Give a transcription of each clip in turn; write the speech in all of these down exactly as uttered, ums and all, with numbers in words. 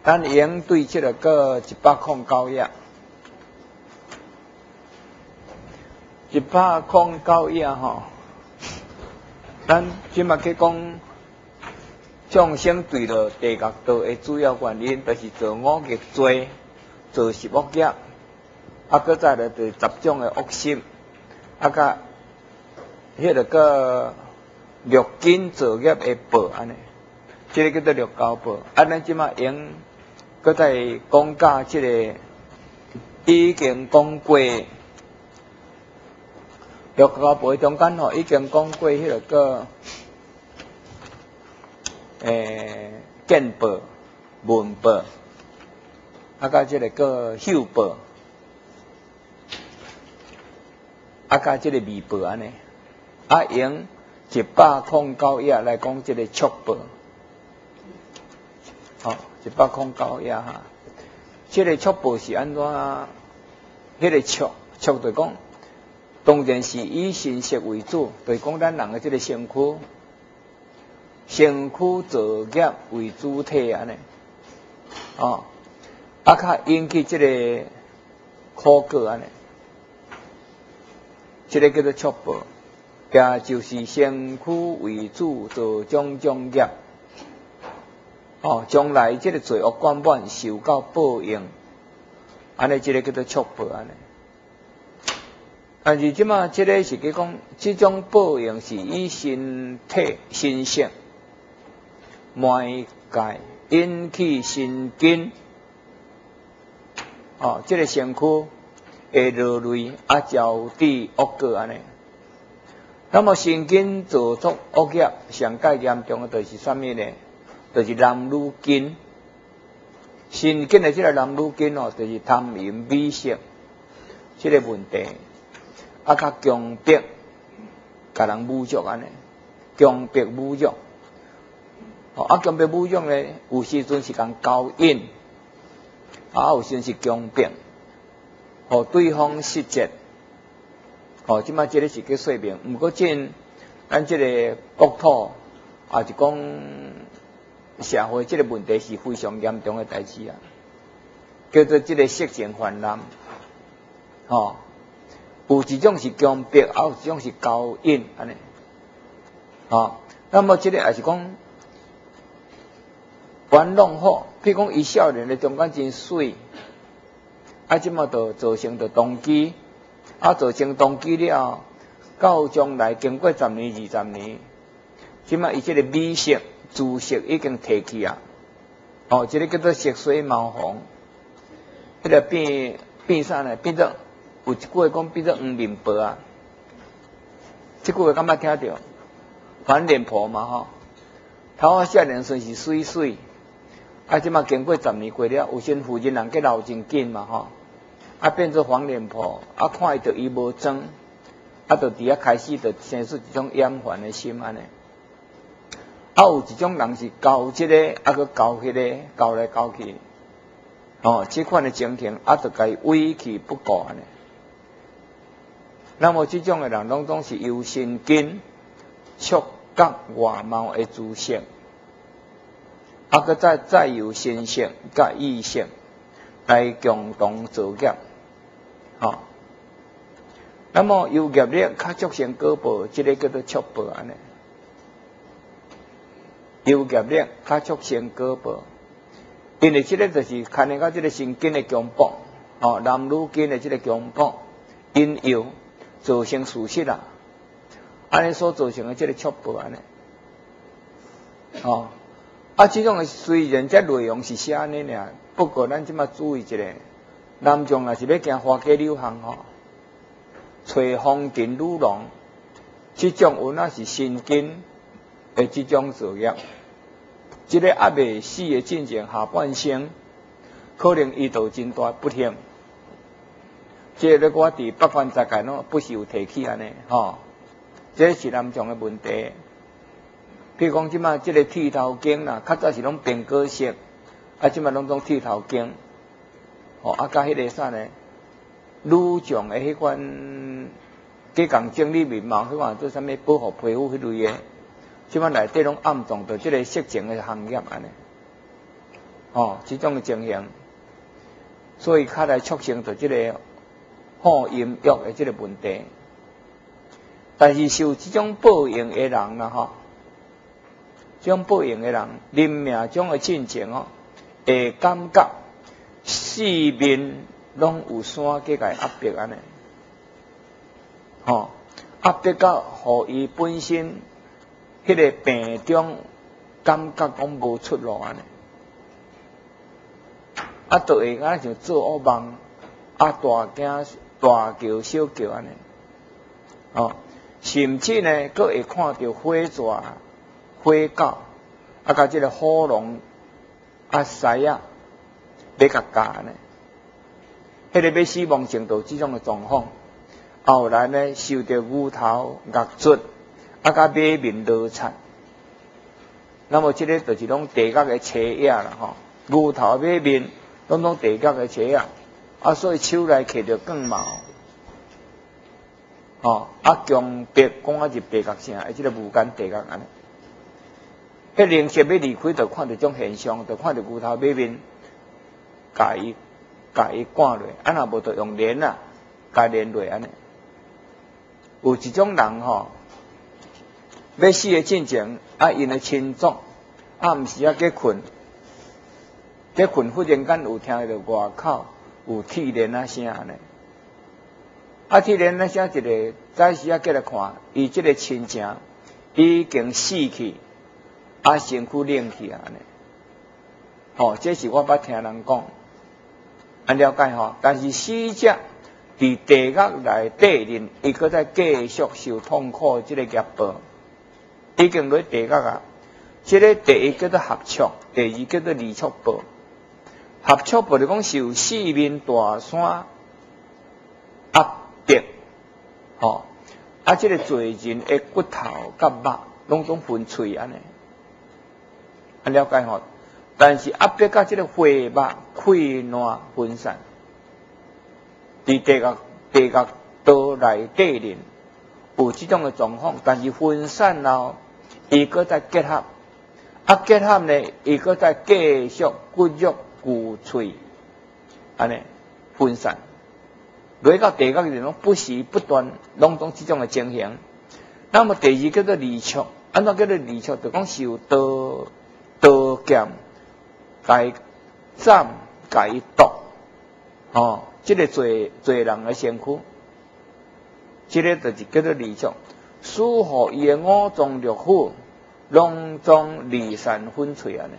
咱应对这个个一百空九页，一百空九页吼，咱即马去讲众生对着地狱道的主要原因，就是做五业罪，做十恶业，啊，搁再来就十种的恶习，啊，甲迄个个六根作业的报安尼，这个叫做六交报。啊，咱即马用。搁再讲甲即个已经讲过六交报中间吼，已经讲过迄个个诶见报、闻报，啊，甲即个个嗅报，啊，甲即个味报安尼，啊，用一百空九页来讲即个触报，好。一百空九页哈，这个触报是安怎？迄、那个触触就讲，当然是以身色为主，就是讲咱人的这个身躯，身躯作业为主体安尼，哦，啊，较引起这个苦果安尼，这个叫做触报，也就是身躯为主做种种业。哦，将来这个罪恶关满受到报应，安尼这个叫做触报安尼。但是即马这个是去讲，这种报应是以身体、身性、媒介引起神经，哦，这个身躯会落泪啊，招致恶果安尼。那么神经做作恶业，上介严重的就是什么呢？就是男女根，神经的这个男女根哦，就是贪淫美色这个问题，啊，较强迫，甲人侮辱安尼，强迫侮辱，哦，啊，强迫侮辱呢，有时阵是讲勾引，啊，有时阵是强迫，互对方失责，哦，即摆这个是叫说明，毋过真，咱这个国土也是讲。社会这个问题是非常严重的代志啊，叫做这个色情泛滥，哦，有一种是强迫，啊，有一种是勾引安尼，哦，那么这个也是讲玩弄好，譬如讲伊少年的中间真水，啊，即么就造成着动机，啊，造成动机了，到将来经过十年、二十年，即么伊这个美色。姿色已经提起啊，哦，这个叫做色水毛红，迄、那个变变啥呢？变做有一句话讲变做黄面婆啊，这句话敢捌听到？黄脸婆嘛吼，头啊少年时是水水，啊，即马经过十年过了，有些妇人人计老真紧嘛吼，啊变做黄脸婆，啊看伊着伊无装，啊着伫遐开始着生出一种厌烦的心安尼。啊，有一种人是搞这个，啊，佮搞迄个，搞来搞去，哦，这款的情形，啊，就该委屈不顾安尼。那么这种的人，拢总是由神经、触觉、外貌的主性，啊，佮再再由身性、甲意性来共同作业，哦。那么由业力较促成果报，这个叫做触报安尼。由业力较促成果报，因为这个就是牵连到这个神经的强迫，哦，男女间的这个强迫，引诱造成事实啦，安尼所造成的这个触报安尼，哦，啊，这种的虽然这内容是写安尼尔，不过咱即马注意一下，男众若是要行花街柳巷吼，找风尘女郎，这种有那是神经。诶，这种作业，这个还未死的进前下半生，可能遇到真大不幸。这个我伫北关十界喏，不是有提起安尼，吼，这是南众的问题。譬如讲，即马这个剃头经啦，较早是拢变过色，啊，即马拢种剃头经，哦，啊，甲迄个啥呢？女众的迄款，计讲整理面貌，迄款做啥物保护皮肤迄类的。即摆内底拢暗藏着即个色情的行业安尼， 哦，这种情形，所以较来促成着这个好淫欲的这个问题。但是受这种报应的人啦，吼，这种报应的人，临命中的进程哦，会感觉四面拢有山给甲压迫安尼，吼，压迫到互伊本身迄个病中感觉讲无出路安尼，啊，就会安像做噩梦，啊，大惊大叫小叫安尼，哦。甚至呢，佫会看到火蛇、火狗，啊，甲即个火龙、啊狮啊，要甲咬呢。迄个要死亡程度即种嘅状况，后来呢，受到牛头、颺卒，啊，甲马面落惨。那么即个就是拢地角嘅车野啦，吼，牛头、马面，拢拢地角嘅车野，啊，所以手内摕着更毛。哦，啊，强迫讲啊入地角城，而即个无间地角安尼。迄灵蛇要离开，就看到种现象，就看到牛头马面，甲伊甲伊赶落，啊若无就用链啊，甲链落安尼。有一种人吼、哦，要死的进前，啊因的亲族，啊毋是啊计困，计困忽然间有听到外口有铁链啊声安尼。啊！铁链那些一个早时啊，过来看，伊即个亲情已经死去，啊，身躯冷去啊呢。吼，这是我捌听人讲，安了解吼。但是死者伫地狱内底面，伊搁在继续受痛苦，即个业报已经落地狱啊。即个第一叫做合触，第二叫做离触报。合触报就讲受四面大山压。对，吼，啊，即、这个罪人的骨头甲肉拢总分碎安尼，啊了解吼。但是压迫到即个血肉溃烂分散，伫地狱地狱道内底面有即种的状况，但是分散后，伊搁再结合，啊结合呢，伊搁再继续骨肉骨髓安尼分散。落到地狱里拢不时不断拢总即种的情形。那么第二叫做离触，安怎叫做离触？就讲受刀刀剑甲斩甲毒，哦，即、这个罪罪人的身躯，即、这个就是叫做离触，使互伊的五脏六腑拢总离散分碎安尼。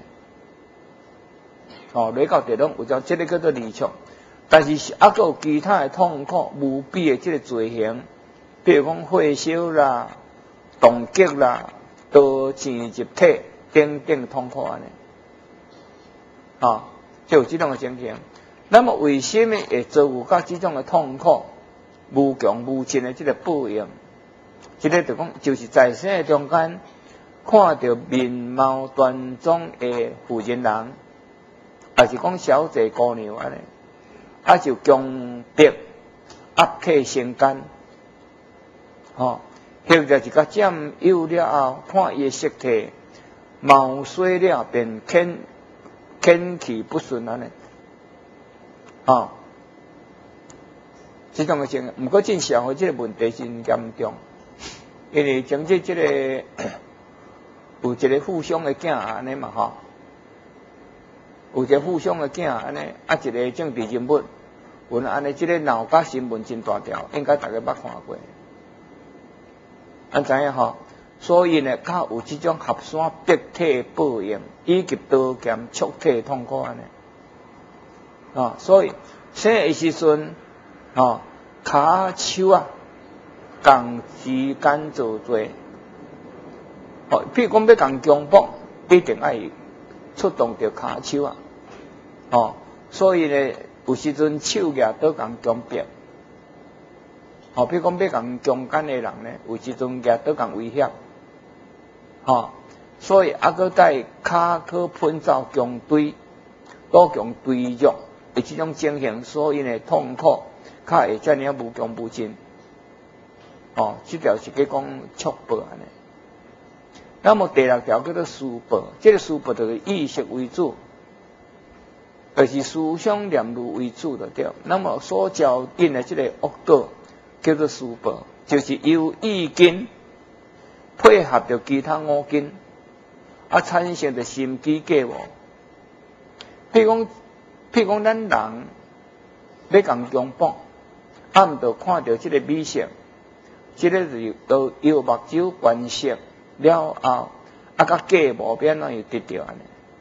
哦，落到地拢有种，即、这个叫做离触。但是还佫有其他的痛苦无比的即个罪行，比如讲火烧啦、冻结啦、刀刺入体等等痛苦安尼，啊，就有即种的情形。那么为什么会遭有到即种的痛苦、无穷无尽的即个报应？即、这个就讲，就是在生的中间看到面貌端庄的妇人人，还是讲小姐姑娘安尼。啊，就强迫压克身间，吼，或者是甲占有了后，看伊的色体毛衰了，便牵牵气不顺安尼，吼，这种的情，毋过进社会这个问题真严重，因为从这这个有一个互相的囝安尼嘛，吼。有一个互相的囝安尼，啊一个政治人物，阮安尼即个闹甲新闻真大条，应该大家捌看过，安知影吼？所以呢，较有即种合山逼体报应，以及刀剑触体痛苦安尼，啊，所以生的时阵，啊，骹手啊，共时间做做，哦，譬如讲要共强迫，一定爱出动着骹手啊。哦，所以呢，有时阵手举倒共强迫，哦，比如讲要共强奸的人呢，有时阵举倒共威胁，哦，所以啊，搁在骹去喷走强对，倒强对弱的这种情形，所以呢，痛苦较会遮尔无穷无尽，哦，这条是叫讲触报安尼。那么第六条叫做施报，这个施报就是以色为主。 就是思想念如为主的对。那么所招引的这个恶果叫做思报，就是由意根配合着其他五根，啊产生的心机计谋。譬如讲，譬如讲，咱人要共强绑，啊毋着看到这个美色，这个就都由目睭观色了后，啊甲计谋变怎又得着安尼。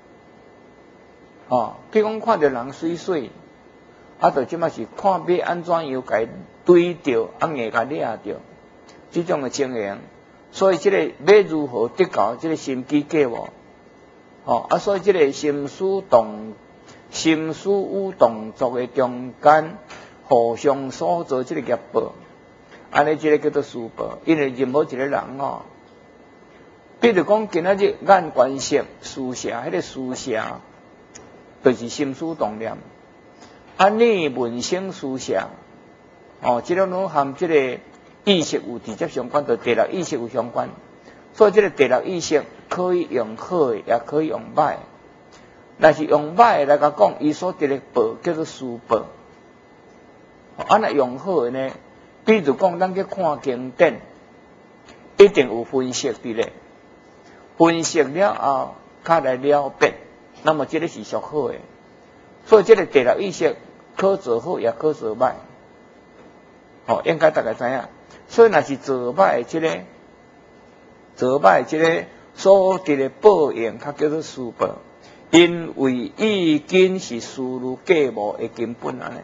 哦，譬如讲看到人水水，啊，就即马是看要安怎样甲伊对着，啊，硬甲掠着，这种的情形。所以，这个要如何得到这个心机计谋？哦，啊，所以这个心思动、心思有动作的中间，互相所做这个业报，安尼这个叫做思报。因为任何一个人哦，比如讲今仔日眼观色、思想，迄个思想。就是心思动念，啊，你闻声思想，哦，这种拢和这个意识有直接相关，就第六意识有相关。所以这个第六意识可以用好的，也可以用歹的。但是用歹的来讲，伊所得的报叫做思报。啊，那用好的呢？比如讲，咱去看经典，一定有分析伫咧，分析了后，较来了别。那么这个是属好的，所以这个第六意识可做好也可做歹，哦，应该大家知影。所以若是做歹的这个，做歹的这个所得的报应，它叫做思报，因为意根是思虑计谋的根本安尼。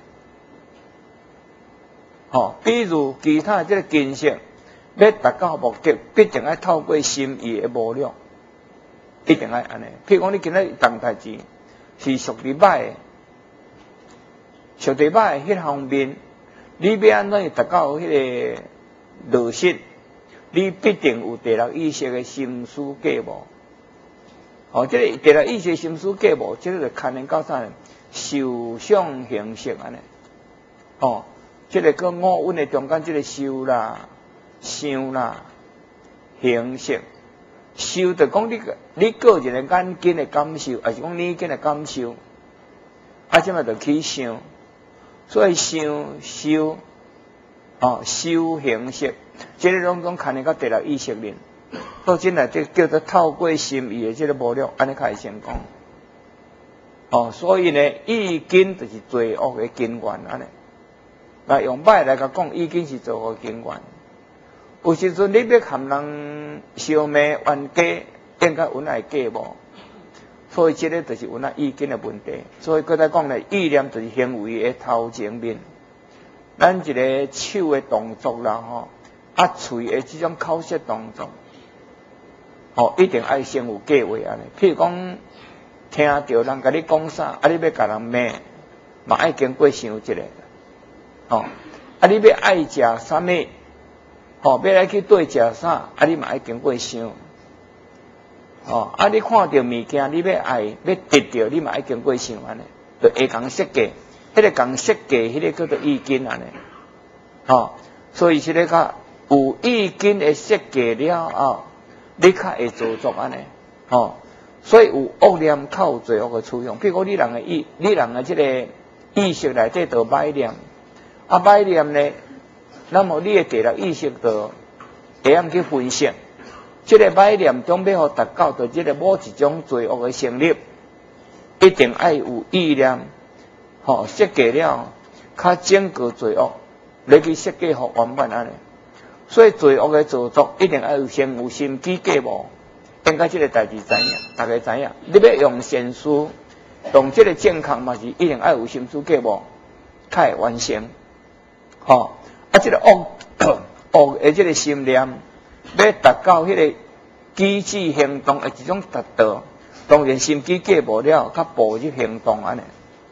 哦，比如其他这个根性，要达到目的，必定要透过心意的无量。一定爱安尼，譬如讲你今仔当代志是属于歹的，属于歹的迄方面，你要安怎达到迄个落实，你必定有第六意识的心思计谋。哦，这个第六意识心思计谋，这个就牵连到啥呢？受想行识安尼。哦，这个个五蕴的中间，这个受啦、想啦、行识。受就讲你个你个人的眼睛的感受，还是讲你眼睛的感受，啊，即嘛就去想，所以想受，哦，受行识，这个拢总牵连到第六意识面，到真来这叫做透过心意的这个无量，安尼才会成功。哦，所以呢，意根就是罪恶的根源安尼。那用歹来讲，意根是罪恶的根源。有时阵你要含人相骂冤家，应该有哪计谋？所以这个就是有哪意根的问题。所以搁再讲咧，意念就是行为的头前面。咱一个手的动作啦，吼，啊，嘴的这种口舌动作，哦，一定爱先有计划安尼。譬如讲，听到人甲你讲啥，啊，你要甲人骂，嘛爱经过想一下，哦，啊，你要爱食啥物？哦，要来去对食啥，啊，你嘛爱经过想。哦，啊，你看到物件，你要爱要得到，你嘛爱经过想安尼，就会讲设计，迄个讲设计，迄个叫做意根安尼。哦，所以这个较有意根的设计了后，你较会做作安尼。哦，所以有恶念较有罪恶的趋向。譬如讲，你人的意，你人的这个意识内底就歹念，啊，歹念呢？那么你的第六意识就会晓去分析，这个歹念中要互达到的这个某一种罪恶的成立，一定爱有意念，吼、哦、设计了，较整个罪恶，来去设计互完满安尼。所以罪恶的造作一定爱有先有心机计谋，应该这个代志知影，大家知影。你要用善事，用这个健康嘛是一定爱有心思计谋，才会完成，吼、哦。啊，这个恶恶的这个心念，要达到迄个机智行动的一种达到，当然心机计谋了，较步入行动安尼。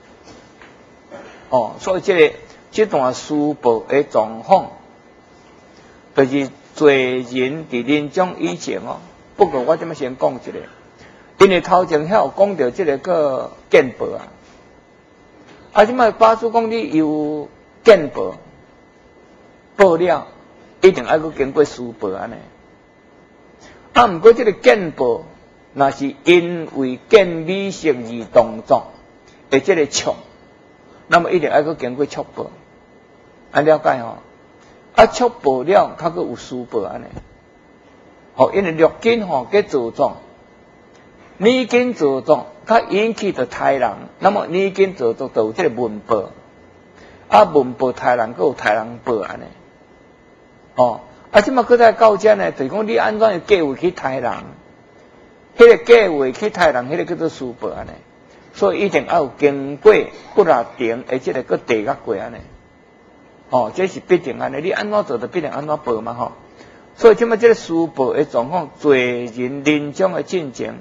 哦，所以这个这段书报的状况，就是做人伫人中以前哦。不过我这么先讲一个，因为头前遐有讲到这个个见报啊，啊，即摆巴叔讲你有见报。报了，一定爱去经过书报安尼。啊，毋过这个见报，那是因为见美色而动作， 的这个冲，那么一定要去经过束缚，安了解吼？啊，束缚了，较佫有输报安尼。吼，因为六根吼给作状，泥根作状，它引起的豺人，那么泥根作状就有这个文报，啊文报豺人佫有豺人报安尼。哦，啊，即马佫再到遮呢，就是讲你安怎计划去豺人？迄个计划去豺人，迄个叫做输报安尼。所以一定要有经过不拉定，而且个佫地甲过安尼。哦，这是必定安尼，你安怎做就必定安怎报嘛吼。所以即马这个输报的状况，侪人临终的进程，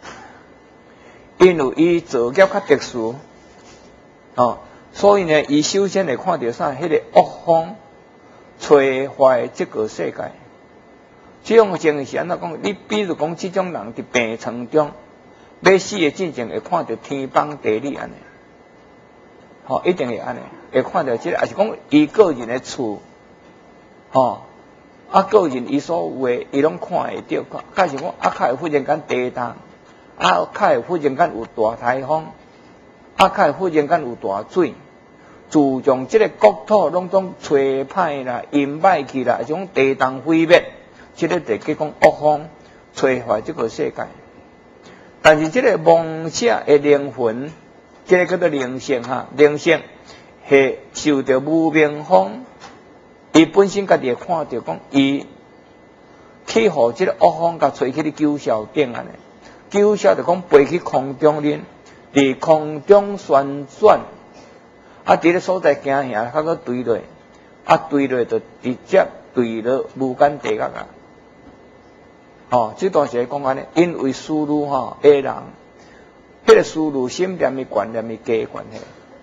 因为伊造业较特殊，哦，所以呢，伊首先会看到啥？迄个恶风吹坏这个世界。这种情形是安怎讲？你比如讲，这种人伫病床中要死的进程，会看到天崩地裂安尼。吼、哦，一定会安尼，会看到这个，也是讲伊个人的厝，吼、哦，啊个人伊所有的，伊拢看会到。假是讲啊，较会忽然间地震，啊，较会忽然间有大台风，啊，较会忽然间有大水，自从这个国土拢总吹歹啦、阴歹去啦，是讲地动毁灭，这个就叫讲恶风吹坏这个世界。但是这个梦者的灵魂。这个叫做灵性哈，灵性是受到无明风，伊本身家己会看到讲，伊去互这个恶风甲吹去咧九霄顶安尼，九霄就讲飞去空中咧，伫空中旋转，啊，伫咧所在行行，较个坠落，啊，坠落就直接坠落无间地狱啊！哦，这段是讲安尼，因为思路吼，个人。迄个思路心念咪悬念咪低关系，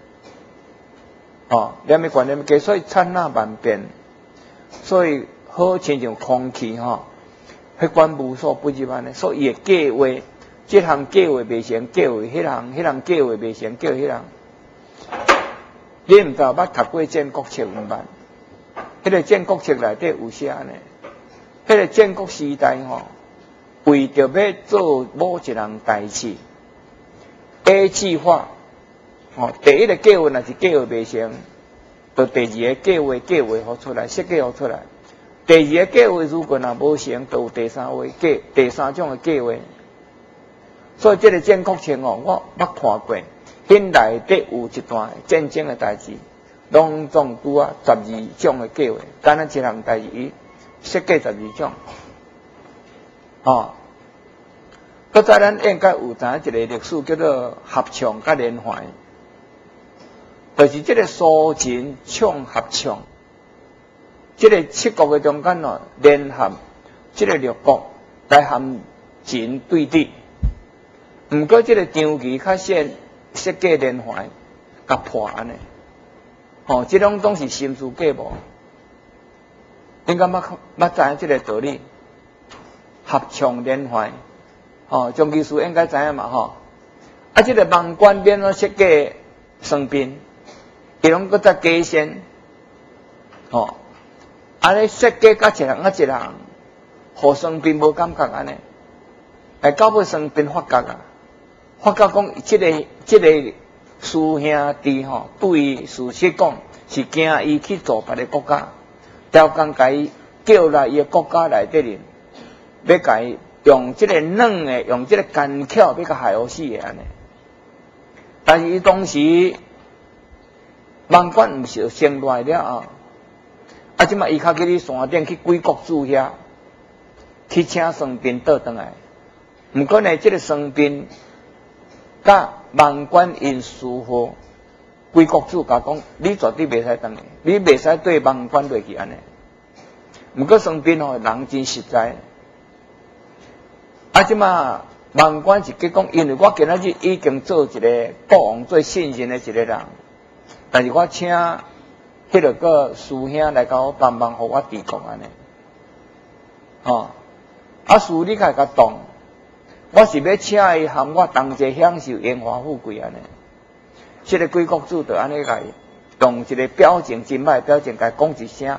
哦，念咪悬念咪低，所以刹那万变，所以好亲像空气吼，迄款无所不入安尼，所以伊个计划，这项计划未成，计划迄项，迄项计划未成，计划迄项，你毋知捌读过建国册毋捌？迄个建国册内底有写呢，迄个建国时代吼，为着要做某一项代志。A 计划，哦，第一个计划若是计划未成，就第二个计划计划好出来，设计好出来。第二个计划如果若无成，就有第三位计，第三种的计划。所以这个建国册哦，我捌看过，因内底有一段战争的代志，拢总拄啊十二种的计划，单单一项代志，伊设计十二种，哦。搁再咱应该有知影一个历史叫做合唱甲联欢，就是这个苏秦唱合唱，这个七国的中间哦联合这个六国来和秦对峙。毋过这个张仪较先设计联欢，甲破安尼，吼，这种拢是心思计谋。应该捌捌知影这个道理，合唱联欢。哦，张技师应该知影嘛吼，啊，这个网关边咯设计双边，伊拢搁再加先，吼，啊咧设计甲一人啊一人，互双边无感觉安尼，哎，到尾双边发觉啊，发觉讲这个这个师兄弟吼，对事实讲是惊伊去做别个国家，调工甲伊叫来伊个国家内底人，要甲伊。用这个软的，用这个干巧，要甲害好死的安尼。但是伊当时万贯毋是先来了啊，啊，即马伊较去哩山顶去贵国主遐，去请双边倒转来。毋过呢，这个双边甲万贯因师傅贵国主甲讲，你绝对袂使倒来，你袂使对万贯落去安尼。毋过双边吼人真实在。啊，即马万贯是计讲，因为我今仔日已经做一个国王最信任的一个人，但是我请迄个个师兄来甲我帮忙，互我治国安尼。哦，啊师你家甲动，我是要请伊含我同齐享受荣华富贵安尼。这个贵国主就安尼甲伊用一个表情真歹表情甲伊讲一声，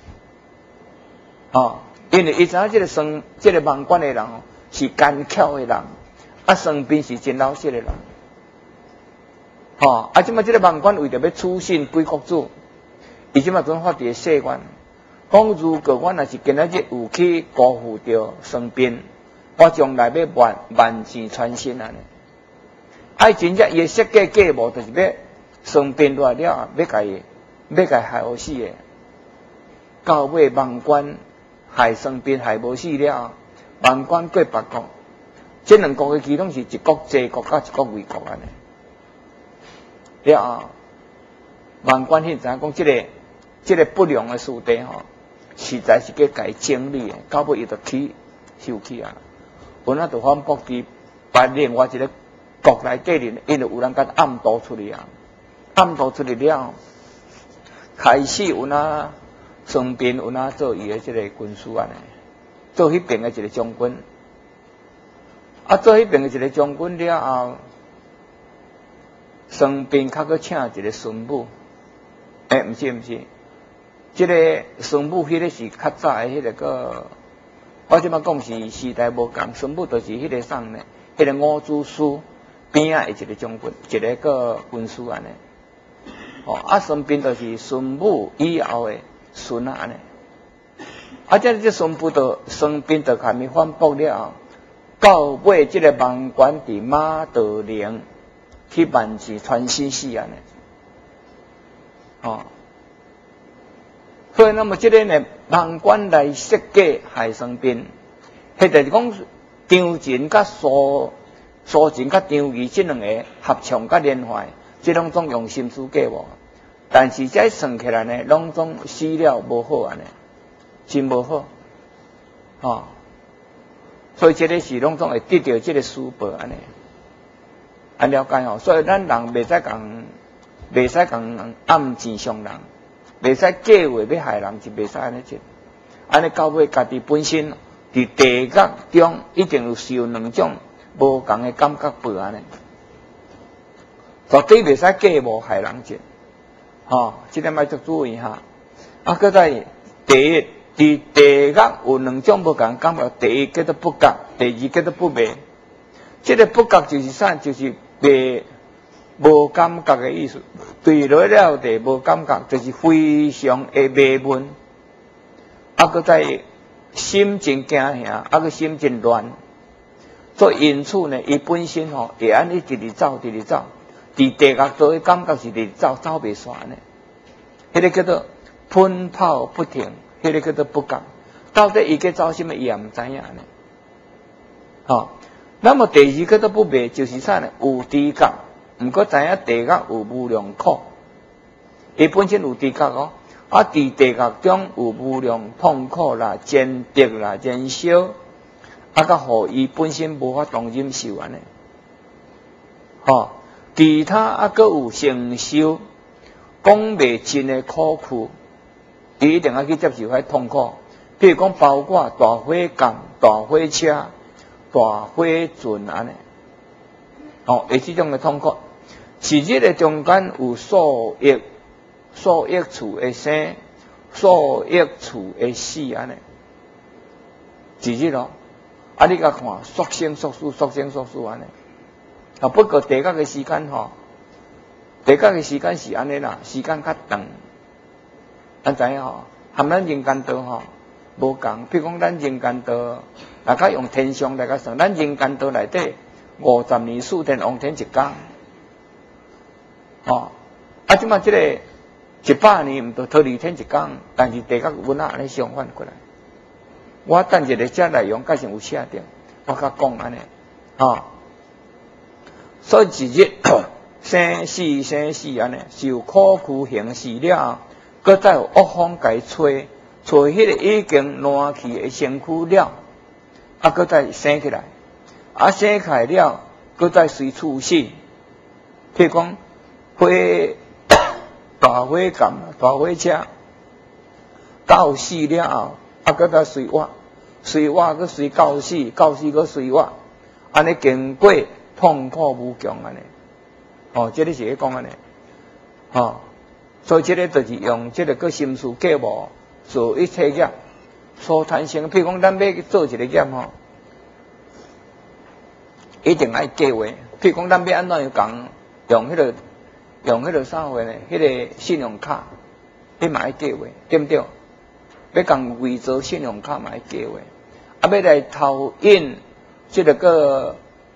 哦，因为伊知影这个双这个万贯的人哦。是干巧的人，啊，双边是真老实的人， 吼、哦，啊，即马即个万官为着要处信归国主，伊即马准发伫誓愿，讲如果我若是今仔日有去辜负着生病，我将来要万万箭穿心安尼。啊，真正伊设计计谋，就是要生病落来了，要甲伊要甲伊害好死诶。到尾万官害生病害无死了，万官过别国，这两国诶其拢是一国济国甲一国为国安尼。了后，万官迄知影讲，即个即个不良诶事地吼，实在是计甲伊整理诶，到尾伊就起受气啊。本来就反驳伫别另外一个国内底里，因为有人甲暗度出去啊，暗度出去了，开始有哪孙膑有哪做伊诶即个军师安尼，做迄边诶一个将军，啊做迄边诶一个将军了后。孙膑较去请一个孙武，诶、欸，毋是毋是，即、这个孙武迄个是较早诶迄个个，我即摆讲是时代无共，孙武就是迄个啥呢？迄、那个五子书边仔诶一个将军，一个个军师安尼。哦，啊孙膑就是孙武以后诶孙啊安尼。啊，即个孙武就孙膑就下面反驳了，到尾即个万官伫马道陵。去万箭穿心死安尼，哦，所以那么这个呢，万官来设计害孙膑，迄就是讲张晋甲苏苏晋甲张仪这两个合唱甲联怀，这拢总用心思计谋，但是再算起来呢，拢总死了无好安尼，真无好，哦，所以这个是拢总会得到这个书报安尼。安了解吼，所以咱人袂使讲，袂使讲暗箭伤人，袂使计划要害人，是袂使安尼做。安尼到尾家己本身伫地狱中一定有受两种无共的感觉报安尼，绝对袂使计谋害人做。吼、哦，这点要足注意哈。啊，搁在第一，伫地狱有两种无共感觉，第一叫做不觉，第二叫做不灭。这个不觉就是啥？就是袂无感觉的意思，对落了地无感觉，就是非常的迷闷，啊，搁在心真惊吓，啊，搁心真乱，所以因此呢，伊本身吼会安尼直直走，直直走，伫地狱做的感觉是直直走，走袂煞呢。迄个叫做奔跑不停，迄个叫做不觉。到底伊去走什么，伊也毋知影呢。吼。那么第二个都不灭，就是啥呢？有知觉，毋过知影地狱有无量苦，伊本身有知觉哦。啊，伫地狱中有无量痛苦啦、煎逼啦、燃烧，啊，甲互伊本身无法当忍受安尼。吼、哦，其他啊，阁有承受讲袂尽的苦苦，伊一定要去接受迄痛苦。譬如讲，包括大火降、大火车。大火船安尼，哦，诶，这种的痛苦，是日的中间有数亿、数亿处的生，数亿处的死安尼，是日咯。啊，你甲看，速生速死，速生速死安尼。啊，不过地狱的时间吼，地狱的时间是安尼啦，时间较长，咱知影吼，含咱人间道吼。无共，比如讲咱人间道，大家用天上来甲算，咱人间道内底五十年四天王天一天，哦，啊，即马即个一百年毋着头二天一天，但是地狱有哪安尼相反过来？我等一个遮内容，改成有写着，我甲讲安尼，哦，所以一日生死生死安尼，受苦苦行死了，搁再有恶风甲伊吹。找迄个已经烂去的身躯了，啊，搁再生起来，啊，生起来了，搁再随处死。譬如讲，火大火降，大火车到死了后，啊，搁再随活，随活搁随到死，到死搁随活，安尼经过痛苦无穷安尼。哦，这个是咧讲安尼，哦，所以这个就是用这个个心思计谋。做一切业所产生，譬如讲，咱要做一个业吼，一定爱计划。譬如讲，咱要安怎样讲，用迄个用迄个啥货呢？迄、那个信用卡，你嘛要计划，对不对？要讲伪造信用卡嘛要计划，啊，要来投印这个个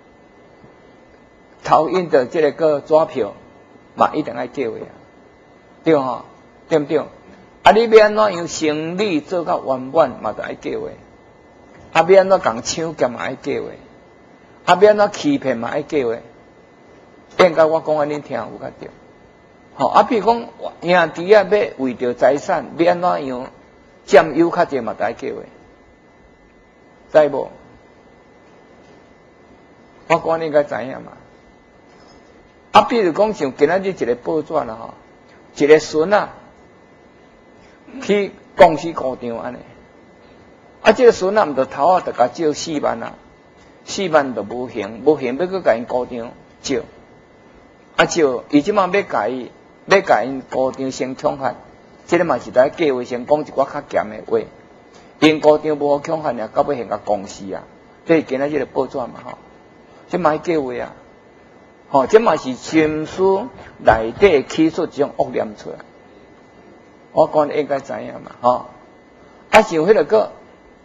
投印的这个个纸票嘛一定要计划啊，对吼，对不对？啊，你要安怎样生理做到圆满嘛，就要计划。啊，要安怎讲抢劫嘛要计划。啊，要安怎欺骗嘛要计划。应该我讲安尼听有较对。吼、哦，啊，比如讲兄弟啊，要为着财产，要安怎样占有较济嘛，就要计划。知无？我讲你应该知影嘛。啊，比如讲像今仔日一个报纸啦吼，一个孙啊。去公司高场安尼，啊，这个孙啊，毋着头啊，着甲借四万啊，四万着无行，无行要搁甲因高场借，啊借，伊即马要甲伊，要甲因高场先抢犯，这个嘛是在计划先讲一寡较咸的话，因高场无好抢犯啊，到尾现甲公司啊，这是今仔日个报纸嘛吼，这嘛计划啊，吼，这嘛是心思内底起出一种恶念出来。我讲你应该知影嘛，吼、哦！啊，像迄个个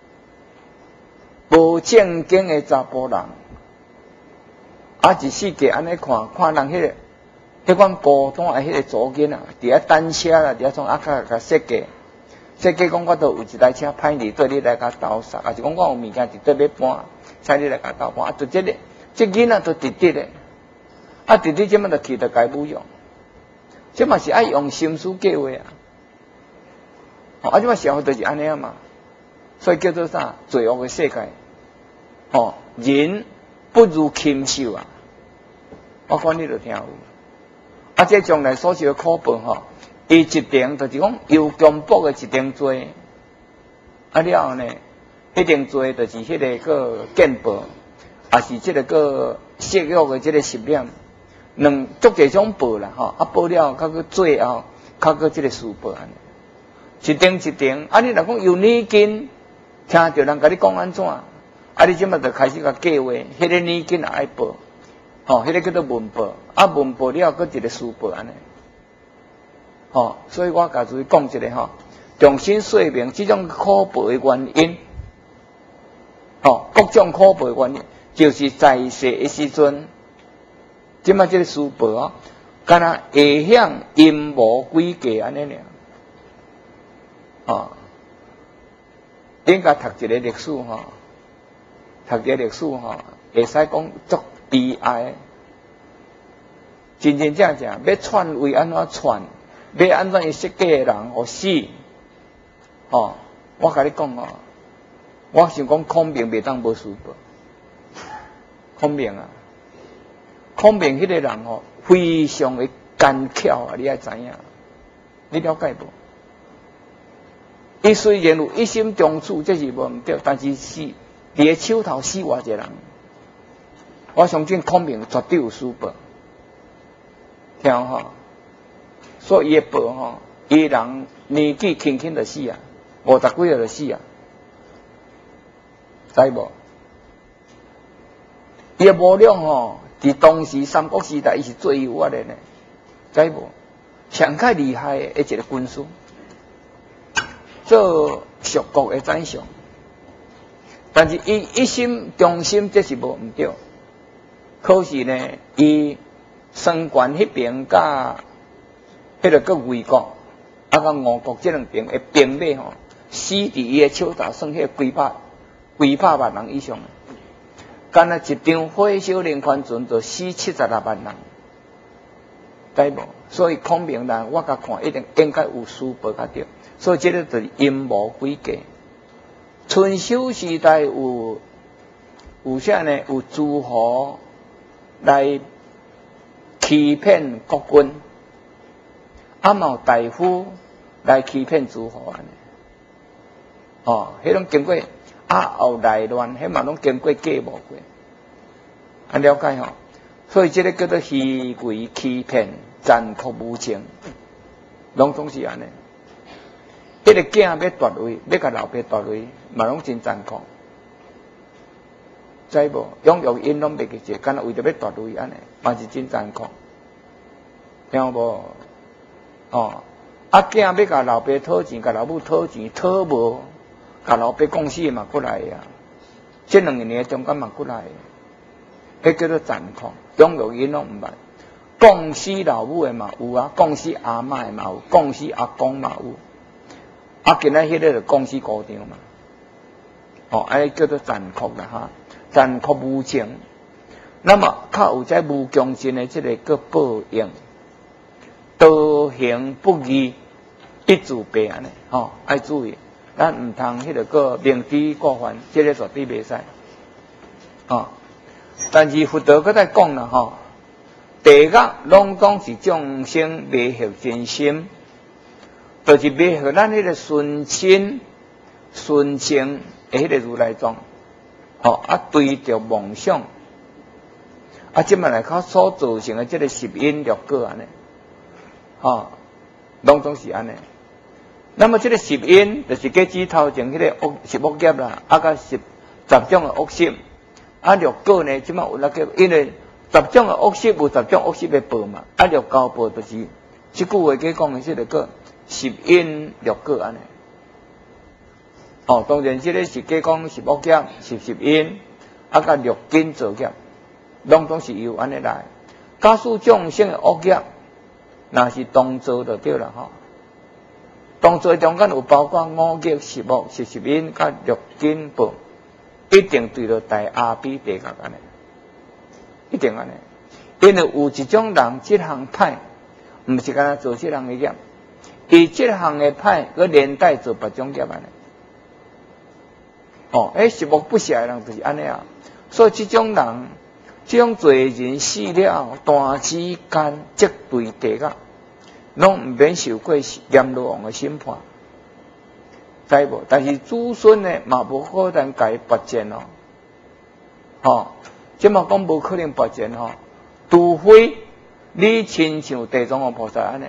无正经的查甫人，啊，一世界安尼看，看人迄、那个，迄款孤单的迄个组件啊，伫遐等车啦，伫遐从啊甲甲设计，设计讲我都有一台车歹你对你来甲斗杀，啊是讲我有物件伫对要搬，请你来甲斗搬，啊，就这个，这囡仔都直直的，啊，直直这么就去着该不用，这嘛是爱用心思计划啊。哦，啊，即摆社会就是安尼啊嘛，所以叫做啥？罪恶的世界。哦，人不如禽兽啊！我讲你就听有。啊，这将来所受的苦报吼，伊一定就是讲有强迫的一定罪。啊了后呢，一定罪就是迄个个见报，也是即个个色欲的即个实验，两足侪种报啦吼，啊报了较个罪后，较个即个事报安尼。一定一定，啊！你若讲有年金，听着人甲你讲安怎？啊！你即马就开始甲计划，迄个年金也爱报，吼、哦，迄、那个叫做文报，啊，文报了搁一个书报安尼，吼、哦，所以我甲诸位讲一个吼，重新说明即种苦报的原因，吼、哦，各种苦报的原因，就是在世的时阵，即马即个书报哦，敢若会向阴谋诡计安尼尔。哦，应该读一个历史吼，读一个历史吼，会使讲足悲哀，真真正正要篡位安怎篡，要安怎去设计的人互死，哦，我甲你讲哦，我想讲孔明袂当无事报，孔明啊，孔明迄个人吼，非常的奸巧啊，你爱知影，你了解无？伊虽然有一心中处，这是无毋对，但是是伫个手头死偌一个人。我相信孔明绝对有事报，听吼。所以伊个报吼，伊人年纪轻轻就死啊，五十几岁就死啊，知无？伊个无量吼，伫当时三国时代，伊是最有法的呢，知无？上较厉害的一个军师。做蜀国的宰相，但是伊一心忠心，这是无毋对。可是呢，伊双关迄边甲迄个个魏国，啊甲吴国这两边的兵马吼，死伫伊的手头，算迄个几百几百万人以上。干那一张火烧连环船，就死七十六万人，知无？所以孔明人，我甲看一定应该有事报较对。所以这个就是阴谋诡计。春秋时代有有啥呢？有诸侯来欺骗国君，啊嘛有大夫来欺骗诸侯安尼。哦，迄种经过啊后内乱，迄嘛拢经过计谋过，啊了解吼。所以这个叫做虚伪欺骗、残酷无情，拢总是安尼。迄个囝要夺位，要甲老爸夺位，嘛拢真残酷，知无？养育因拢袂记者，干那为着要夺位安尼，嘛是真残酷。 听有无？哦，啊囝要甲老爸讨钱，甲老母讨钱，讨无，甲老爸公司嘛过来呀。这两年中间嘛过来，迄叫做残酷，中国因拢毋捌。公司老母的嘛有啊，公司阿嬷的嘛有，公司阿公嘛有。啊，今仔迄个就公司高场嘛。哦，安尼叫做残酷啦哈，残酷无情。那么较有在无恭敬的这个个报应，道行不义，一自白安尼，吼，爱注意，咱唔通迄个个明知故犯，这个绝对袂使，哦。但是佛陀搁再讲啦，吼，地狱拢讲是众生迷惑真心，就是迷惑咱迄个顺心、顺情的迄个如来藏，吼，啊，对着梦想。啊，即摆来靠所造成的这个十因六果安尼，吼，拢总是安尼。那么这个十因就是计指头前迄个恶十恶业啦，啊，甲十十种的恶习。啊，六果呢，即摆有那个，因为十种的恶习有十种恶习的报嘛，啊，六交报就是即句话计讲的这个个十因六果安尼。哦，当然这个是计讲十恶业、十十因，啊，甲六根造业。拢总是由安尼来，假使众生的恶业，那是同做就对了吼。同做中间有包括五业、十恶、十十因、甲六根报，一定对着大阿比地狱安尼，一定安尼。因为有一种人，这项歹，毋是干那做这项的业，伊这项的歹，佮连带做别种业安尼。哦，迄十恶不赦的人就是安尼啊，所以这种人。这种罪人死了，短时间即对地狱，拢毋免受过阎罗王的审判，知无？但是子孙呢，嘛无可能甲伊拔剑哦，吼，即嘛讲无可能拔剑吼，除非你亲像地藏王菩萨安尼，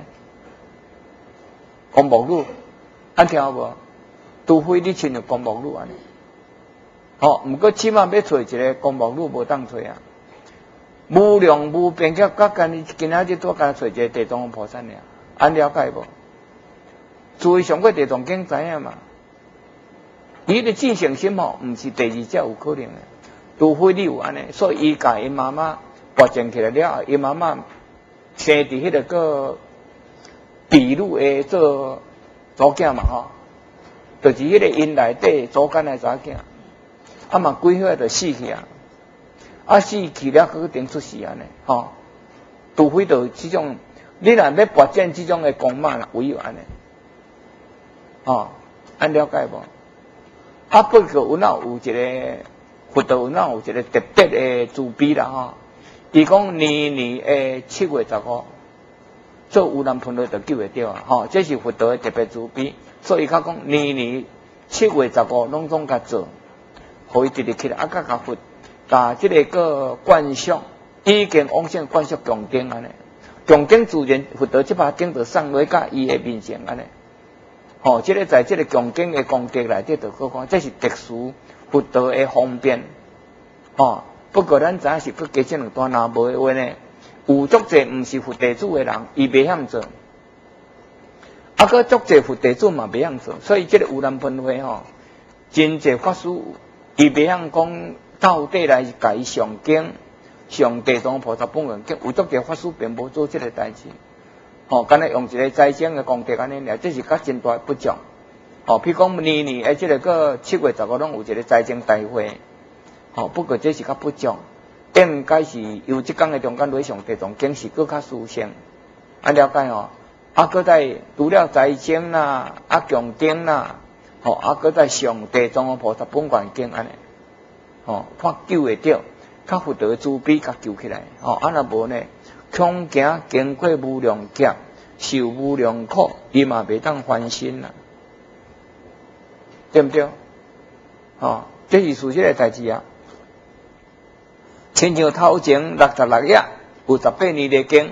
公木女，安听有无？除非你亲像公木女安尼，吼，毋过起码要找一个公木女无当找啊。无量无边个，甲今今仔日拄干找一个地藏王菩萨尔，安了解无？诸位上过地藏经知影嘛？伊的自信心吼，毋是第二者有可能的，除非你有安尼，所以伊甲伊妈妈拔正起来了后，伊妈妈生伫迄个个秘鲁的做祖囝嘛吼，就是迄个因内底祖干的查囝，啊嘛规划就死去啊。啊，死去了，佮定出事安尼，吼，除非着即种，你若要拔剑即种的公马啦，唯有安尼，吼，安了解无？啊，不过有哪有一个佛陀有哪有一个特别的慈悲啦，吼，伊讲年年诶七月十五，做有男朋友就救会着啊，吼，这是佛陀的特别慈悲，所以他讲年年七月十五拢总甲做，互伊直直起来，啊，甲甲佛。甲即个个观想，已经往上观想强经安尼，强经自然佛陀即把经就送落甲伊的面前安尼。吼，即个在即个强经的功德内底，就可讲这是特殊佛陀的方便。吼，不过咱知影是佮加这两段，若无的话呢，有足济毋是佛弟子的人，伊袂晓做。啊，佮足济佛弟子嘛袂晓做，所以即个有难分会吼，真济法师伊袂晓讲。到底来甲伊上经，上地藏菩萨本愿经，有足个法师并无做即个代志，吼，干那用一个财经的功德安尼俩，这是较真大不足，吼，譬如讲年年诶，即个个七月十五拢有一个财经大会，吼，不过这是较不足，应该是由即工的中间来上地藏经是更较殊胜，啊了解吼，啊搁在除了财经啦，啊强经啦，吼，啊搁在上地藏菩萨本愿经安尼。哦，看救会着，较佛陀慈悲，甲救起来。哦，啊若无呢，恐惊经过无量劫，受无量苦，伊嘛袂当翻身啦，对不对？哦，这是事实的代志啊。亲像头前六十六页有十八年的经，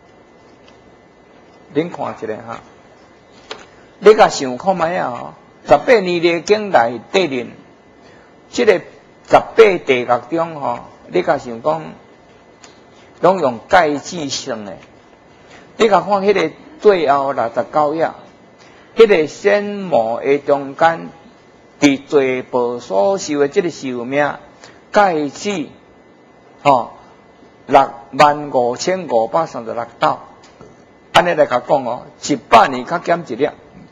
恁看一下哈。你甲想看卖啊？哦，十八年的经内底面，这个。十八地狱中吼，你甲想讲，拢用盖字算的。 你甲看迄个最后六十九页，迄个仙魔的中间，伫罪报所受的即个寿命，盖起吼六万五千五百三十六斗，安尼来甲讲哦，一百年较减一粒。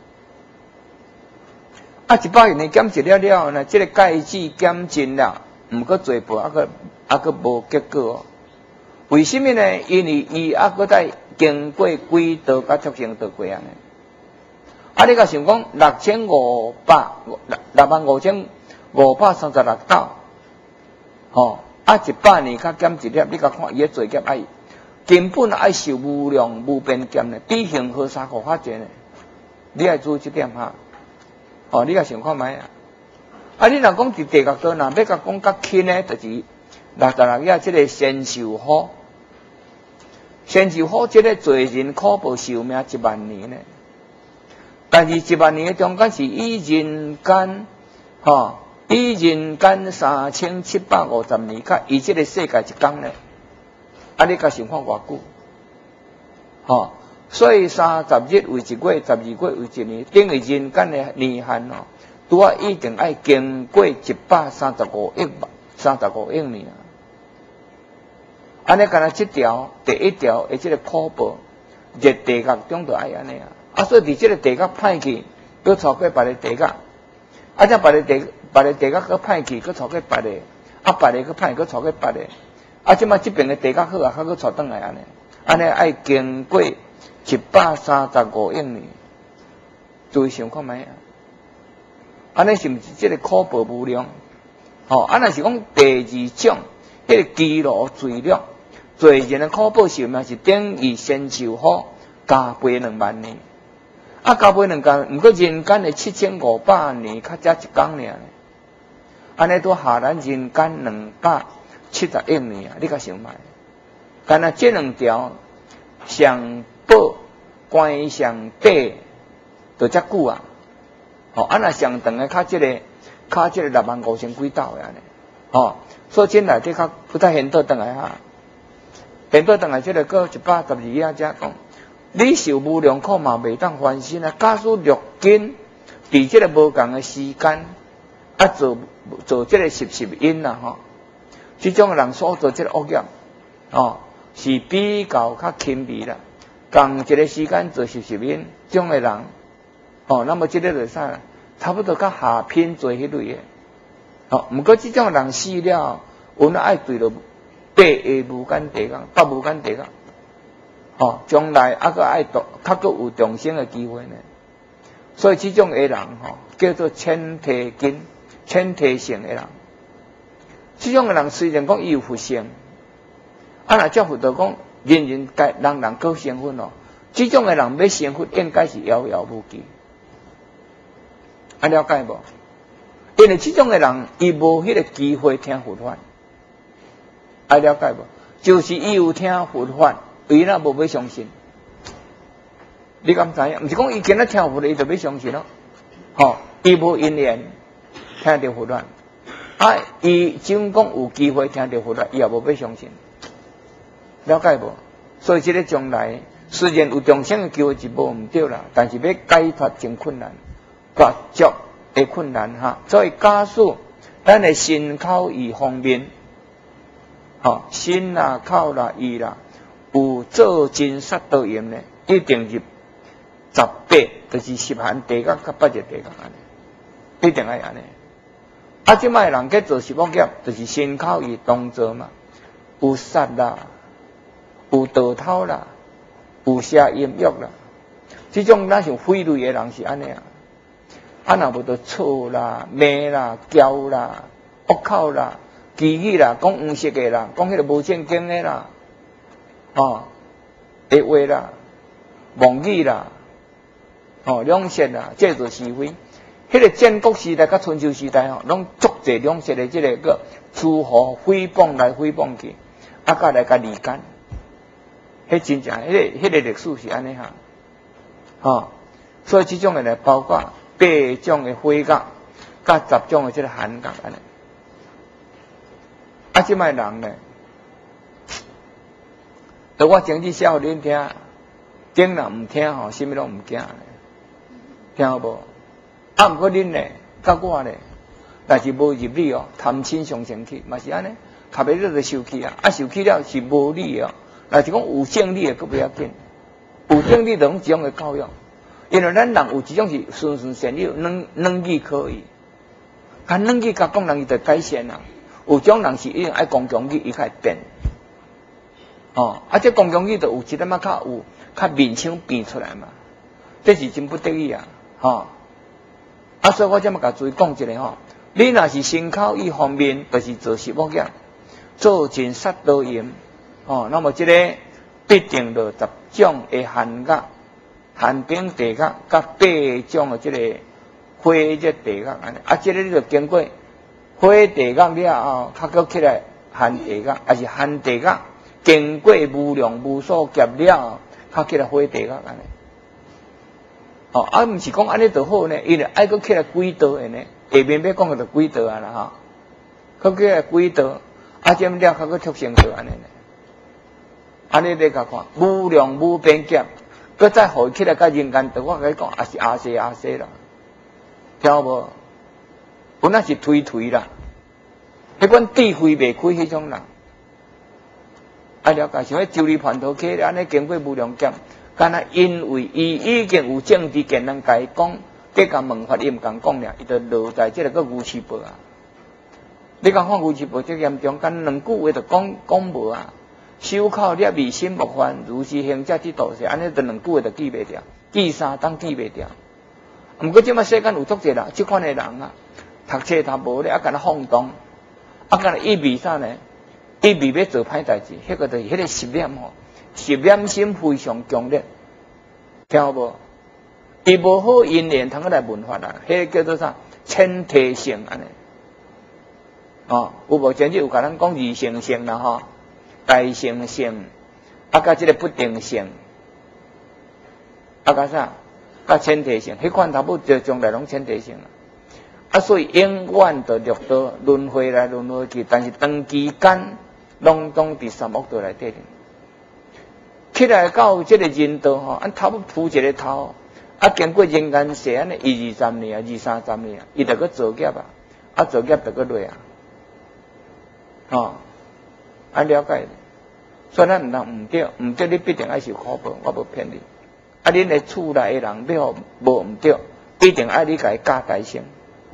啊，一百年减一粒了后呢，即、这个盖子减尽了，毋过罪报，啊个啊个无结果哦。为什么呢？因为伊啊个在经过几道甲促成道过安尼。啊，你甲想讲六千五百六六万五千五百三十六斗，吼、哦，啊一百年较减一粒，你甲看伊个罪孽爱根本爱受无量无边减呢，比恒河沙河较济呢。你爱注意这点哈。哦，你甲想看觅啊？啊，你若讲伫地狱道，若要甲讲较轻呢，就是六十六页即个仙寿好，仙寿好即个罪人可报寿命一万年呢。但是一万年中间是以人间，吼、哦，以人间三千七百五十年，甲伊即个世界一天呢。啊，你甲想看偌久？吼、哦。所以三十日为一月，十二月为一年，等于人间的年限哦，拄啊一定爱经过一百三十五亿三十五亿年啊。安尼干那这条第一条的这个可报，入地狱中就爱安尼啊。啊，所以伫这个地狱歹去，佮超过别个地狱，啊，则别个地别个地狱佮歹去，佮超过别个，啊，别个佮歹佮超过别个，啊，即马这边的地狱好啊，佮佮带转来安尼，安尼爱经过一百三十五亿年，注意想看觅啊！安尼是毋是即个可报无量？吼、哦，啊，若是讲第二种，迄、那个基罗罪量，罪人的可报寿命是等于仙寿好加倍两万年，啊，加倍两万，毋过人间的七千五百年，较才一天尔。安尼都下咱人间两百七十亿年啊！你甲想觅，干那这两条上报关上底，就遮久啊！吼、哦，啊若上长的较即、这个，较即个六万五千几斗的安尼，吼、哦，所以这内底较不太现倒转来哈，现倒转来即个过一百十二页遮讲，你受无量苦嘛袂当翻身啊！假使六根伫即个无共的时间，啊做做即个习习因啦吼，即种人所做即个恶业，哦，是比较较轻微啦。共一个时间做习习因，种的人，哦，那么即个就啥啦？差不多甲下品做迄类的，哦，毋过即种人死了，有哪爱对着八下无间地狱、八无间地狱，哦，将来还佫爱度，较佫有重生的机会呢。所以即种的人，吼、哦，叫做千提根、千提性的人。即种的人虽然讲伊有佛性，啊，若照佛道讲。人人该人人各成佛哦，这种的人要成佛，应该是遥遥无期。啊，了解无？因为这种的人，伊无迄个机会听佛法。啊，了解无？就是伊有听佛法，伊若无要相信。你敢知影？毋是讲伊今仔听佛，伊就要相信咯。吼、哦，伊无因缘听到佛法，啊，伊只讲有机会听到佛法，伊也无要相信。了解无？所以这个将来虽然有重生的机会是无毋对啦，但是要解脱真困难，绝足的困难哈。所以假使咱的身口意方面，吼身啦、口啦、意啦，有做真杀盗淫呢，一定入十八，就是十寒地狱甲八热地狱安尼，一定爱安尼。啊，即摆人去做十恶业，就是身口意同做嘛，有杀啦。有盗偷啦，有邪淫欲啦，这种咱像匪类的人是安尼啊，啊若无着错啦、骂啦、骄啦、恶口啦、绮语啦、讲黄色的啦、讲迄个无正经的啦，哦，的话啦、妄语啦，哦，两舌啦，这就是非。迄个战国时代甲春秋时代吼，拢足侪两舌的这个个诸侯诽谤来诽谤去，啊，甲来甲离间。迄真正，迄、那个迄、那个历史是安尼哈，吼、哦，所以这种的呢，包括八种的火角，甲十种的这个寒角安尼。啊，即摆人呢，就我前日写互恁听， 顶人唔听吼，什么拢唔惊咧，听好无？啊，毋过恁咧，甲我咧，但是无入理哦，贪嗔上升起，嘛是安尼，卡袂了就受气啊，啊受气了是无理哦，若是讲有正理的，佫不要紧，有正理就种一种的教育，因为咱人有一种是顺顺善诱，软软语可以，甲软语甲讲人伊就改善啊，有种人是一定爱讲强语，伊才会变。哦，啊，这公共语就有一点仔较有较面腔变出来嘛，这是真不得已啊，吼、哦。啊，所以我这么甲注意讲一下吼，你若是身口意方面，就是做食物业，做尽杀盗淫，哦，那么这个必定就十种的限额、限柄地额，甲八种的这个花这地额安尼，啊，这个你就经过花地额了后，较搁起来限地额，还是限地额。经过无量无数劫了，较起来花地个安尼。哦，啊，毋是讲安尼就好呢，伊咧爱搁起来几道的呢？下面要讲的就几道啊啦哈，搁起来几道，啊，这么了较搁促成道安尼呢？安尼你甲看，无量无边劫，搁再互起来甲人间道，我甲你讲，也是阿西阿西啦，听有无？本来是推推啦，迄款智慧未开迄种人。啊，了解，像迄周礼盘头起安尼经过无量劫，敢若因为伊已经有政治权能甲伊讲，计甲问法伊毋敢讲了，伊就落在即个个牛吃报啊。你讲看牛吃报最严重，敢两句话就讲讲无啊。手口捏味心莫犯，如是行者之道是，安尼就两句话就记袂掉，记三当记袂掉。毋过即摆世间有足济啦，即款诶人啊，读册读无咧，啊敢若放荡，啊敢若意味啥呢？伊未要做歹代志，迄、那个就是迄个实念吼，实念心非常强烈，听有无？伊无好因缘通来文法啦，迄、那个叫做啥？千体性安尼。哦，有无？前日有甲咱讲二性性啦吼，大性性，啊甲即个不定性，啊甲啥？甲千体性，迄款头尾就将来拢千体性啦。啊，所以永远就六道轮回来轮回去，但是长期间。拢拢伫三恶道内底，起来到即个人道吼，按头要铺一个头，啊经过人间世安尼二二三年啊，二三十年啊，伊就搁造业啊，啊造业就搁落啊，吼，啊了解，所以咱毋通毋对，毋对你必定爱受苦报，我无骗你。啊，恁诶厝内诶人要无毋对，一定爱你甲伊教大声，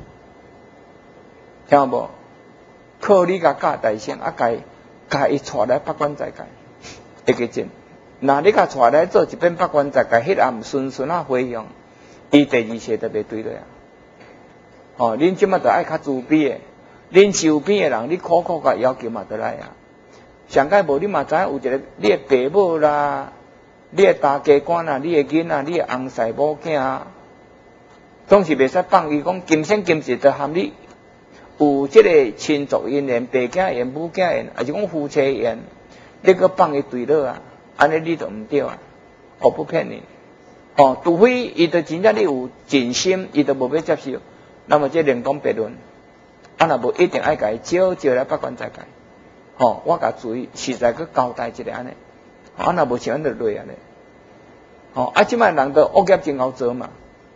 听有无？靠你甲教大声，啊甲伊。甲伊带来八关斋戒，会记真。那你甲带来做一遍八关斋戒，迄暗顺顺啊回向，伊第二世就袂对落啊。哦，恁即马就爱较自卑诶，恁周边诶人，你苦苦甲要求嘛得来啊。上届无你嘛知影有一个你诶爸母啦，你诶大家官啊，你诶囡仔，你诶翁婿某囝啊，总是袂使放伊讲今生今世就含你。有即个亲族因缘、爸囝缘、母囝缘，还是讲夫妻缘，你搁放伊对落啊，安尼你就毋对啊，我不骗你。哦，除非伊就真正你有尽心，伊就无要接受，那么这另讲别论。啊，若无一定爱甲伊招招来八关斋戒。哦，我甲注意，实在去交代一下安尼。啊，若无像安就落安尼。哦，啊，即摆人都恶业真好做嘛，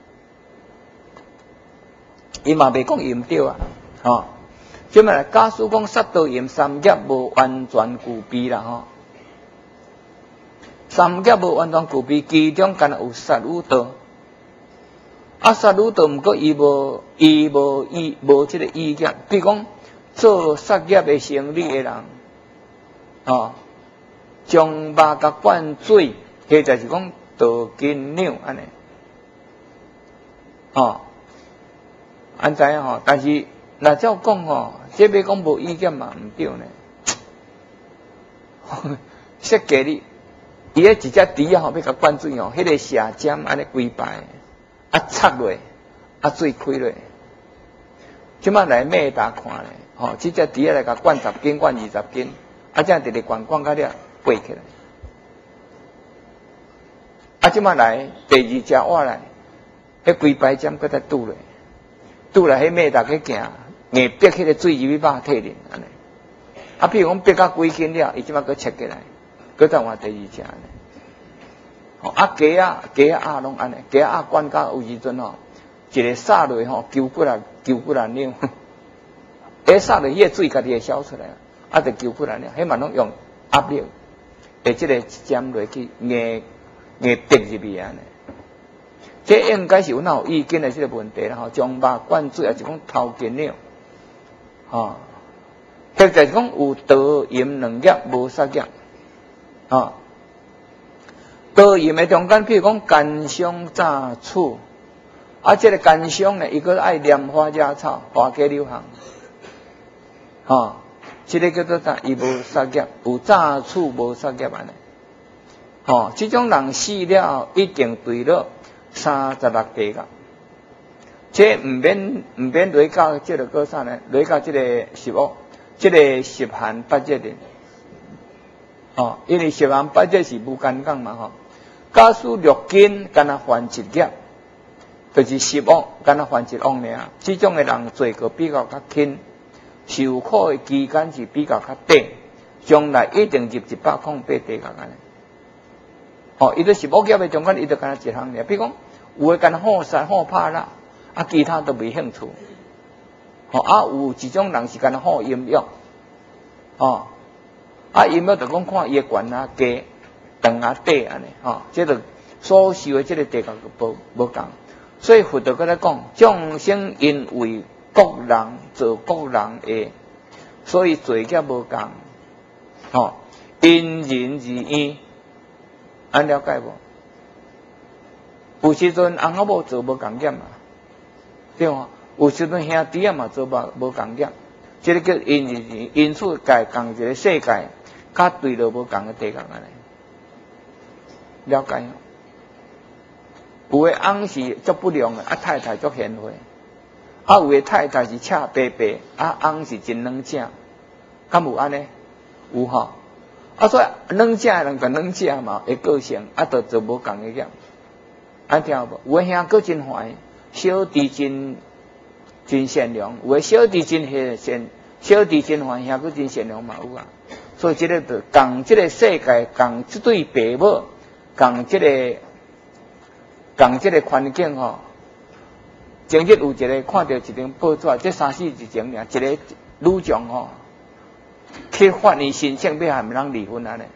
伊嘛袂讲伊毋对啊。哦，即摆假使讲杀盗淫三业无完全具备啦吼，三业无完全具备，其中敢若有杀戮盗，啊杀戮盗毋过伊无伊无伊无即个意见，比如讲做杀业的生理的人，哦，将肉甲灌水，或者是讲倒金鸟安尼，哦，安知影吼？但是。那照讲吼，这要讲无意见嘛，毋对呢。设计你，伊迄一只猪啊吼，要甲灌水吼，迄个射尖安尼规排，啊插落，啊水开落。即摆来咩大看咧？吼，即只猪啊来甲灌十斤，灌二十斤，啊这样直直灌灌到了飞起来。啊，即摆来第二只碗来，迄规排尖搁再拄落，拄来迄咩大去行。硬逼迄个水入去肉体里安尼，啊，比如讲逼到几斤了，伊即马搁切起来，搁再换第二只安尼。 吼啊鸡啊鸡啊鸭拢安尼，鸡啊管甲有时阵吼，一个撒落吼，揪骨啊揪骨啊扭，一撒落迄个水家己会消出来，啊就揪骨啊扭，迄嘛拢用压力，会即个尖落去硬硬逼入去安尼。这应该是有哪有意见的这个问题啦吼，将肉灌水也是讲头筋了，吼，或者是讲有多盐两粒无三粒，吼。多盐的中间，譬如讲干香炸醋，啊，这个干香呢，伊个爱莲花野草、花甲柳行，吼、哦，这个叫做啥？伊无杀业，有炸醋无杀业安尼，吼、哦，这种人死了一定对了三十六地噶，这唔免唔免累到这个个啥呢？累到这个十恶，这个十寒八节的，哦，因为十寒八节是无干讲嘛，吼。假使六根敢若犯一业，就是十恶敢若犯一恶尔。这种的人罪过比较较轻，受苦的期间是比较较短，将来一定入一百空八地角安尼。哦，伊都十恶业的中间，伊就敢若一项尔。比如讲，有的敢若好杀好拍啦，啊，其他都没兴趣。哦，啊，有一种人是敢若好音乐，哦，啊，音乐就讲看伊的悬啊低。长啊短安尼，吼，这个所受的这个地角无无共，所以佛就搁咧讲，众生因为各人做各人的，所以罪业无共，吼，因人而异，安了解无？有时阵翁仔某做无共业嘛，对无？有时阵兄弟啊嘛做无无共业，这个叫因人而异，因此界共一个世界，较对落无共的地角安尼。了解，有的翁是足不良的，啊太太足贤惠，啊有的太太是恰白白，啊翁是真软正，敢有安尼？有吼，啊所以软正的人跟软正嘛，会个性，啊就做无共的业，安听无？有的兄佫真坏，小弟真真善良，有的小弟真善，小弟真坏，兄佫真善良嘛有啊，所以这个就共这个世界，共这对父母。共这个，共这个环境吼，前日有一个看到一张报纸，这三四日前尔，一个女将吼，去法院申请要和人离婚安尼，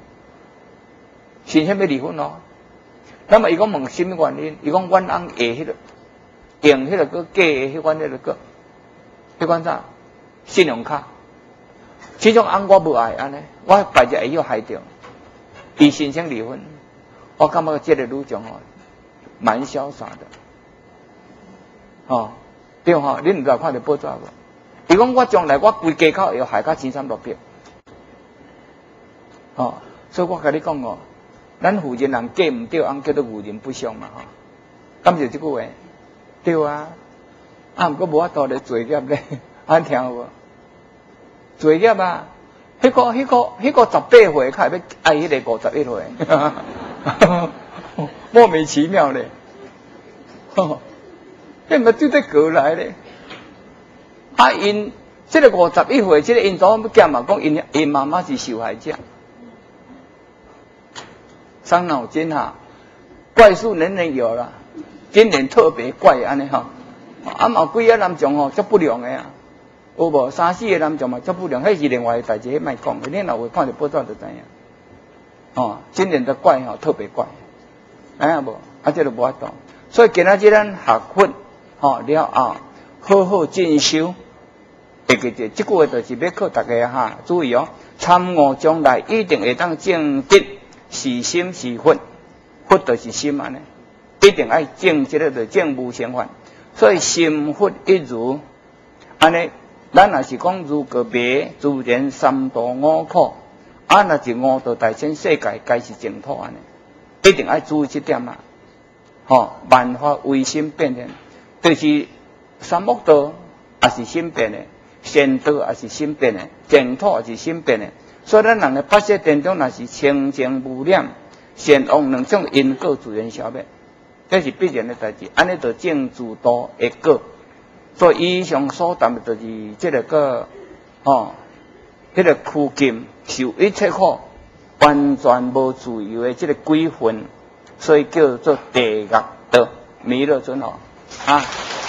申请要离婚咯。那么伊讲问什么原因？伊讲阮翁下迄个用迄个个假的迄款迄个个，迄款啥？信用卡。这种翁我无爱安尼，我白日会要害着，伊申请离婚。我感觉这个女将吼，蛮潇洒的，吼，对吼，恁唔知看到报纸无？伊讲我将来我规家口要害到千三六百，吼，所以我甲你讲哦，咱妇人人嫁唔对，翁叫做妇人不祥嘛，吼，敢是这句话？对啊，啊，毋过无法度咧罪孽咧，安听有无？罪孽啊！迄个、迄个、迄个十八岁，开要爱迄个五十一岁，莫名其妙咧，迄咪对得过来咧？啊，因这个五十一岁，这个因祖囝嘛讲，因因妈妈是受害者，伤脑筋哈，怪事人人有啦，今年特别怪安尼哈，啊嘛几个男将吼，足不良的啊。有无三四个男将嘛，足不良，迄是另外的代志，迄莫讲。恁若有看着报纸就知影。哦，今年的怪吼特别怪，知影无？啊，这就无法度。所以今仔日咱学佛，吼了后，好好进修。会记住，即句话就是要靠大家哈，注意哦。参悟将来一定会当正直，是心是佛，佛就是心安尼，一定爱正这个就正无相反。所以心佛一如，安尼。咱若是讲如个别自然三毒五苦，啊，若是五道大千世界，该是净土安尼，一定爱注意这点啦。吼、哦，万法唯心变现，就是三恶道也是心变的，善道也是心变的，净土也是心变的。所以咱人的八识当中，若是清净无染，善恶两种因果自然消灭，这是必然的代志。安尼就正自度的果。所以以上所谈的就是这个个，哦，这个苦尽受一切苦，完全无自由的这个鬼魂， 所以叫做地狱道弥勒尊哦啊。